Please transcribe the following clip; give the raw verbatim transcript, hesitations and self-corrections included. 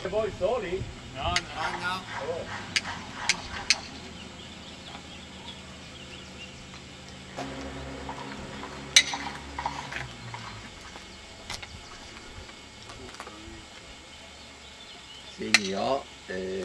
Voi soli? No, no, no. Oh. Segni O, eh,